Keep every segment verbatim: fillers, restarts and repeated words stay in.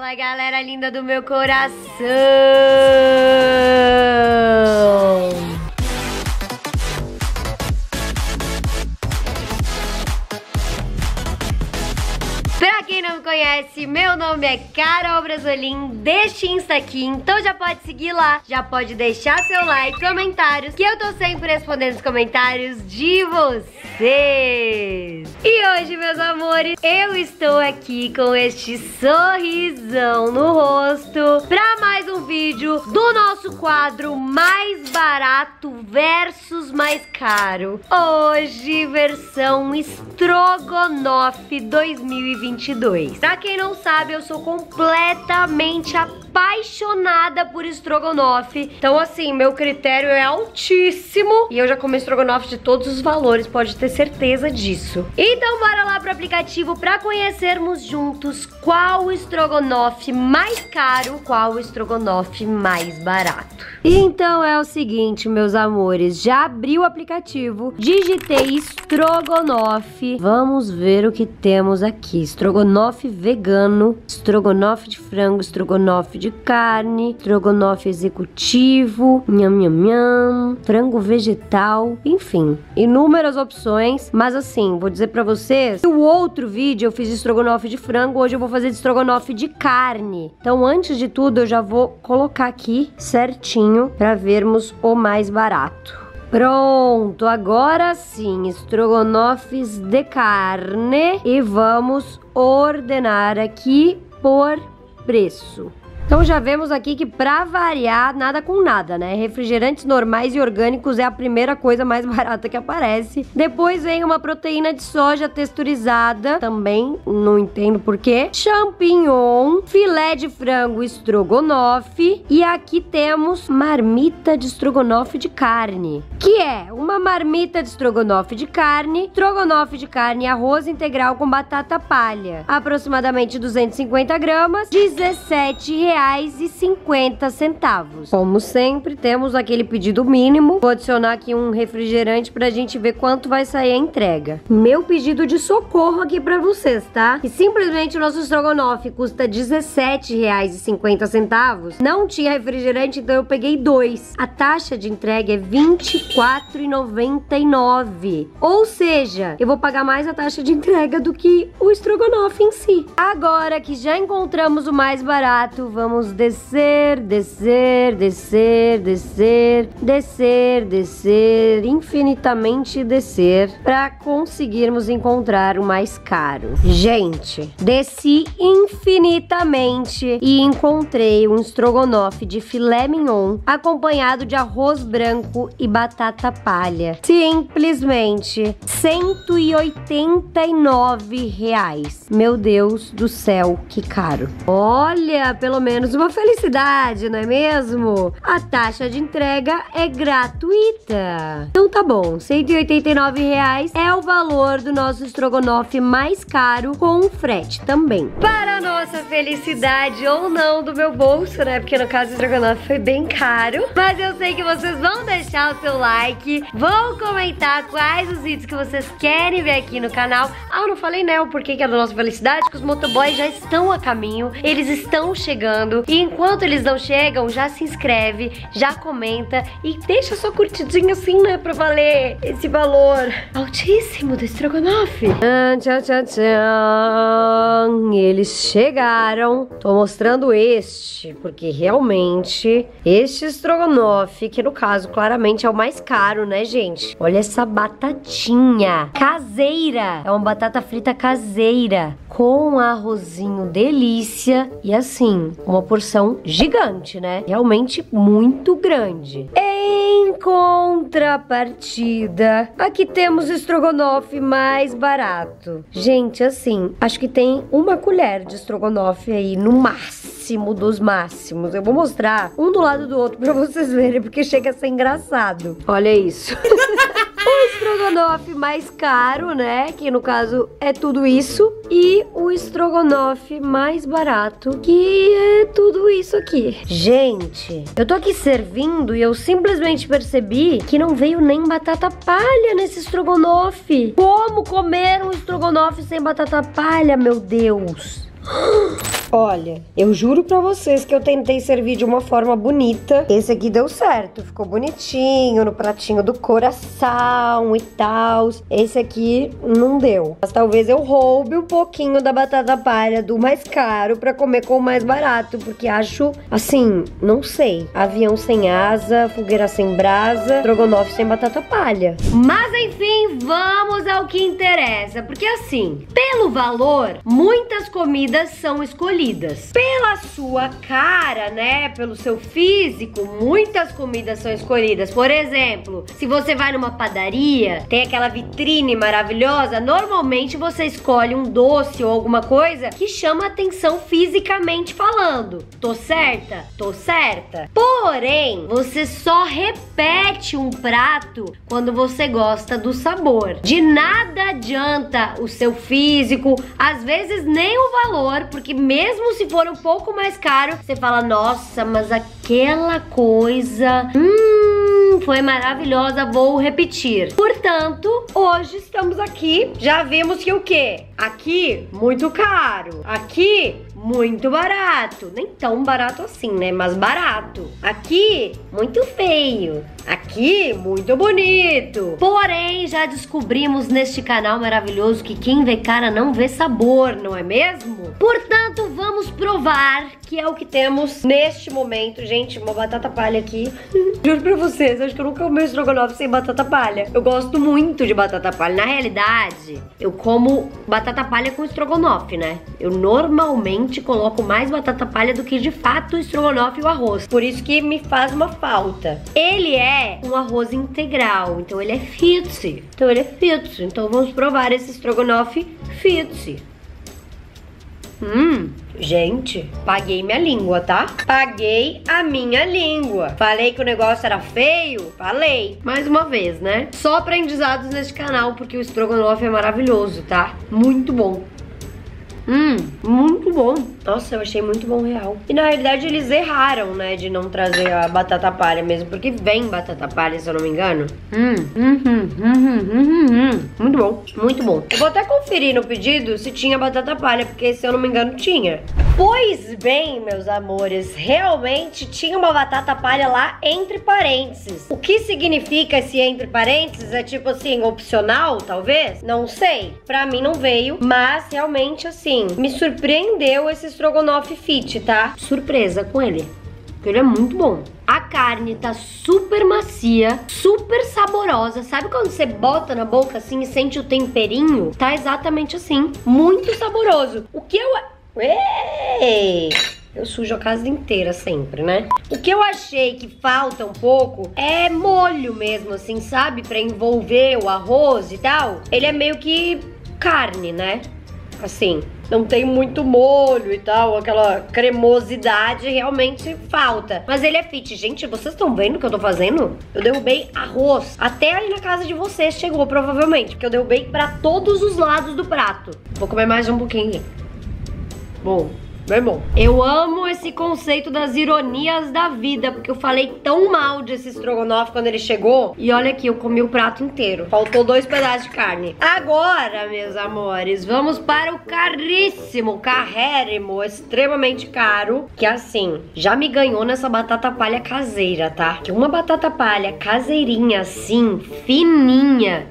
Fala, galera linda do meu coração! Pra quem não me conhece, meu nome é Carol Brasolim, deste Insta aqui, então já pode seguir lá, já pode deixar seu like, comentários, que eu tô sempre respondendo os comentários de vocês. E hoje, meus amores, eu estou aqui com este sorrisão no rosto pra mais um vídeo do nosso quadro mais barato versus mais caro. Hoje, versão Strogonoff dois mil e vinte e dois. Pra quem não sabe, eu sou completamente apaixonada por estrogonofe. Então, assim, meu critério é altíssimo. E eu já comi estrogonofe de todos os valores, pode ter certeza disso. Então, bora lá pro aplicativo pra conhecermos juntos qual o estrogonofe mais caro, qual o estrogonofe mais barato. Então, é o seguinte, meus amores, já abri o aplicativo, digitei estrogonofe. Vamos ver o que temos aqui. Estrogonofe vegano, estrogonofe de frango, estrogonofe de carne, estrogonofe executivo, nham, nham, nham, frango vegetal, enfim, inúmeras opções. Mas assim, vou dizer pra vocês, o outro vídeo eu fiz de estrogonofe de frango, hoje eu vou fazer de estrogonofe de carne. Então, antes de tudo, eu já vou colocar aqui certinho pra vermos o mais barato. Pronto, agora sim, estrogonofes de carne, e vamos ordenar aqui por preço. Então já vemos aqui que, pra variar, nada com nada, né? Refrigerantes normais e orgânicos é a primeira coisa mais barata que aparece. Depois vem uma proteína de soja texturizada, também não entendo porquê. Champignon, filé de frango estrogonofe. E aqui temos marmita de estrogonofe de carne, que é uma marmita de estrogonofe de carne, estrogonofe de carne e arroz integral com batata palha. Aproximadamente duzentos e cinquenta gramas, dezessete reais e cinquenta centavos. Como sempre, temos aquele pedido mínimo. Vou adicionar aqui um refrigerante pra gente ver quanto vai sair a entrega. Meu pedido de socorro aqui pra vocês, tá? E simplesmente o nosso estrogonofe custa dezessete reais e cinquenta centavos. Não tinha refrigerante, então eu peguei dois. A taxa de entrega é vinte e quatro reais e noventa e nove centavos. Ou seja, eu vou pagar mais a taxa de entrega do que o estrogonofe em si. Agora que já encontramos o mais barato, vamos Vamos descer, descer, descer, descer, descer, descer, infinitamente descer, para conseguirmos encontrar o mais caro. Gente, desci infinitamente e encontrei um estrogonofe de filé mignon, acompanhado de arroz branco e batata palha. Simplesmente cento e oitenta e nove reais. Meu Deus do céu, que caro. Olha, pelo menos uma felicidade, não é mesmo? A taxa de entrega é gratuita. Então tá bom, cento e oitenta e nove reais é o valor do nosso estrogonofe mais caro, com frete também. Para a nossa felicidade ou não do meu bolso, né? Porque no caso o estrogonofe foi bem caro. Mas eu sei que vocês vão deixar o seu like, vão comentar quais os vídeos que vocês querem ver aqui no canal. Ah, eu não falei, né, o porquê que é da nossa felicidade, que os motoboys já estão a caminho, eles estão chegando. E enquanto eles não chegam, já se inscreve, já comenta e deixa sua curtidinha assim, né, pra valer esse valor altíssimo do estrogonofe. Tchan, tchan, tchan. Eles chegaram. Tô mostrando este, porque realmente este estrogonofe, que no caso claramente é o mais caro, né, gente? Olha essa batatinha caseira. É uma batata frita caseira com arrozinho delícia e assim, uma porção gigante, né? Realmente muito grande. Em contrapartida, aqui temos o estrogonofe mais barato. Gente, assim, acho que tem uma colher de estrogonofe aí no máximo dos máximos. Eu vou mostrar um do lado do outro pra vocês verem, porque chega a ser engraçado. Olha isso. O estrogonofe mais caro, né, que no caso é tudo isso, e o estrogonofe mais barato, que é tudo isso aqui. Gente, eu tô aqui servindo e eu simplesmente percebi que não veio nem batata palha nesse estrogonofe. Como comer um estrogonofe sem batata palha, meu Deus? Olha, eu juro pra vocês que eu tentei servir de uma forma bonita. Esse aqui deu certo, ficou bonitinho no pratinho do coração e tal. Esse aqui não deu. Mas talvez eu roube um pouquinho da batata palha do mais caro pra comer com o mais barato, porque acho, assim, não sei. Avião sem asa, fogueira sem brasa, estrogonofe sem batata palha. Mas enfim, vamos ao que interessa, porque assim, pelo valor, muitas comidas são escolhidas. Pela sua cara, né, pelo seu físico, muitas comidas são escolhidas. Por exemplo, se você vai numa padaria, tem aquela vitrine maravilhosa, normalmente você escolhe um doce ou alguma coisa que chama atenção fisicamente falando. Tô certa? Tô certa. Porém, você só repete um prato quando você gosta do sabor. De nada adianta o seu físico, às vezes nem o valor, porque mesmo se for um pouco mais caro, você fala, nossa, mas aquela coisa... Hum, foi maravilhosa, vou repetir. Portanto, hoje estamos aqui, já vimos que o quê? Aqui, muito caro. Aqui, muito barato. Nem tão barato assim, né? Mas barato. Aqui, muito feio. Aqui, muito bonito. Porém, já descobrimos neste canal maravilhoso que quem vê cara não vê sabor, não é mesmo? Portanto, vamos provar que é o que temos neste momento. Gente, uma batata palha aqui. Juro pra vocês, acho que eu nunca comi estrogonofe sem batata palha. Eu gosto muito de batata palha. Na realidade, eu como batata palha com estrogonofe, né? Eu normalmente coloco mais batata palha do que de fato o estrogonofe e o arroz. Por isso que me faz uma falta. Ele é um arroz integral, então ele é fit. Então ele é fit. Então vamos provar esse estrogonofe fit. Hum, gente, paguei minha língua, tá? Paguei a minha língua. Falei que o negócio era feio? Falei. Mais uma vez, né? Só aprendizados neste canal, porque o estrogonofe é maravilhoso, tá? Muito bom. Hum, muito bom. Nossa, eu achei muito bom real. E na realidade eles erraram, né, de não trazer a batata palha mesmo, porque vem batata palha, se eu não me engano. Hum, hum, hum, hum, hum, hum. Muito bom, muito bom. Eu vou até conferir no pedido se tinha batata palha, porque se eu não me engano tinha. Pois bem, meus amores, realmente tinha uma batata palha lá entre parênteses. O que significa esse entre parênteses? É tipo assim, opcional, talvez? Não sei. Pra mim não veio, mas realmente assim, me surpreendeu esse estrogonofe fit, tá? Surpresa com ele, porque ele é muito bom. A carne tá super macia, super saborosa. Sabe quando você bota na boca assim e sente o temperinho? Tá exatamente assim, muito saboroso. O que eu... Ei! Eu sujo a casa inteira sempre, né? O que eu achei que falta um pouco é molho mesmo, assim, sabe? Pra envolver o arroz e tal. Ele é meio que carne, né? Assim, não tem muito molho e tal, aquela cremosidade realmente falta. Mas ele é fit. Gente, vocês estão vendo o que eu tô fazendo? Eu derrubei arroz. Até aí na casa de vocês chegou, provavelmente, porque eu derrubei pra todos os lados do prato. Vou comer mais um pouquinho. Bom, bem bom. Eu amo esse conceito das ironias da vida, porque eu falei tão mal desse estrogonofe quando ele chegou. E olha aqui, eu comi o prato inteiro. Faltou dois pedaços de carne. Agora, meus amores, vamos para o caríssimo, carrérrimo, extremamente caro. Que assim, já me ganhou nessa batata palha caseira, tá? Que uma batata palha caseirinha assim, fininha,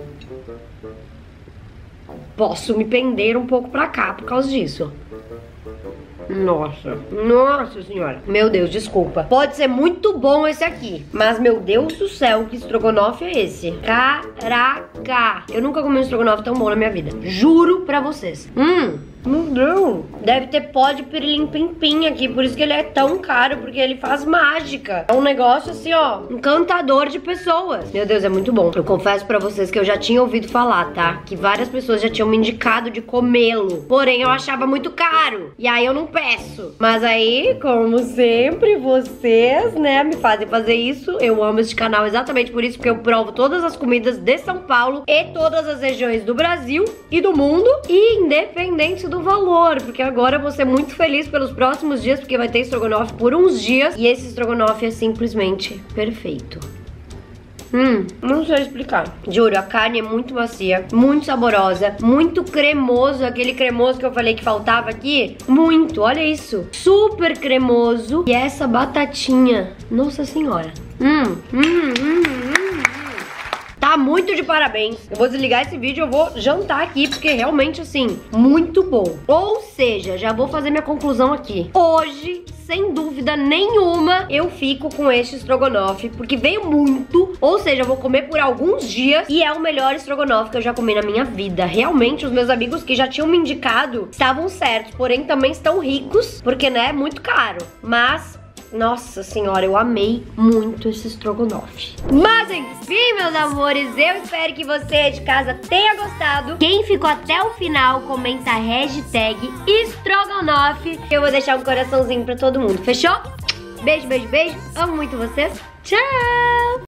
posso me pender um pouco pra cá por causa disso. Nossa, nossa senhora. Meu Deus, desculpa. Pode ser muito bom esse aqui, mas meu Deus do céu, que estrogonofe é esse? Caraca. Eu nunca comi um estrogonofe tão bom na minha vida. Juro pra vocês. Hum, meu Deus. Deve ter pó de pirilim-pim-pim aqui, por isso que ele é tão caro, porque ele faz mágica. É um negócio assim, ó, encantador de pessoas. Meu Deus, é muito bom. Eu confesso pra vocês que eu já tinha ouvido falar, tá? Que várias pessoas já tinham me indicado de comê-lo. Porém, eu achava muito caro. E aí eu não peço. Mas aí, como sempre, vocês, né, me fazem fazer isso. Eu amo este canal exatamente por isso, porque eu provo todas as comidas de São Paulo e todas as regiões do Brasil e do mundo, e independente do valor, porque agora eu vou ser muito feliz pelos próximos dias, porque vai ter estrogonofe por uns dias, e esse estrogonofe é simplesmente perfeito. Hum, não sei explicar. Juro, a carne é muito macia, muito saborosa, muito cremoso. Aquele cremoso que eu falei que faltava aqui. Muito, olha isso. Super cremoso. E essa batatinha. Nossa senhora. Hum, hum, hum, hum. Tá muito de parabéns. Eu vou desligar esse vídeo, eu vou jantar aqui, porque realmente, assim, muito bom. Ou seja, já vou fazer minha conclusão aqui. Hoje, sem dúvida nenhuma, eu fico com este estrogonofe, porque veio muito. Ou seja, eu vou comer por alguns dias e é o melhor estrogonofe que eu já comi na minha vida. Realmente, os meus amigos que já tinham me indicado estavam certos, porém também estão ricos, porque, né, é muito caro. Mas... nossa senhora, eu amei muito esse estrogonofe. Mas enfim, meus amores, eu espero que você de casa tenha gostado. Quem ficou até o final, comenta a hashtag estrogonofe. Eu vou deixar um coraçãozinho pra todo mundo, fechou? Beijo, beijo, beijo. Amo muito vocês. Tchau!